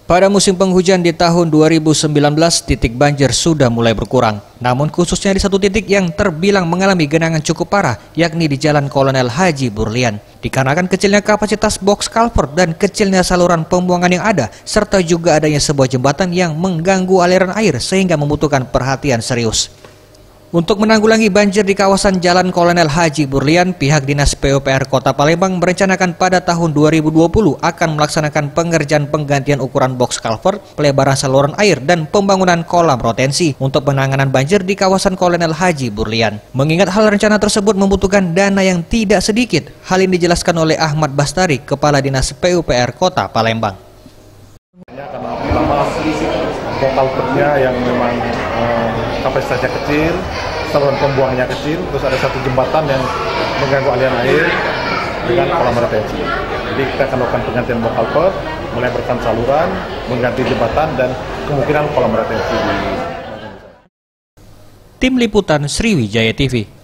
Pada musim penghujan di tahun 2019, titik banjir sudah mulai berkurang. Namun khususnya di satu titik yang terbilang mengalami genangan cukup parah, yakni di Jalan Kolonel Haji Burlian. Dikarenakan kecilnya kapasitas box culvert dan kecilnya saluran pembuangan yang ada, serta juga adanya sebuah jembatan yang mengganggu aliran air sehingga membutuhkan perhatian serius. Untuk menanggulangi banjir di kawasan Jalan Kolonel Haji Burlian, pihak Dinas PUPR Kota Palembang merencanakan pada tahun 2020 akan melaksanakan pengerjaan penggantian ukuran box culvert, pelebaran saluran air, dan pembangunan kolam retensi untuk penanganan banjir di kawasan Kolonel Haji Burlian. Mengingat hal rencana tersebut membutuhkan dana yang tidak sedikit, hal ini dijelaskan oleh Ahmad Bastari, Kepala Dinas PUPR Kota Palembang. Karena pertama culvertnya yang memang kapasitasnya kecil, saluran pembuangannya kecil, terus ada satu jembatan yang mengganggu aliran air dengan kolam retensi. Jadi kita akan lakukan penggantian box culvert, melebarkan saluran, mengganti jembatan, dan kemungkinan kolam retensi. Tim Liputan Sriwijaya TV.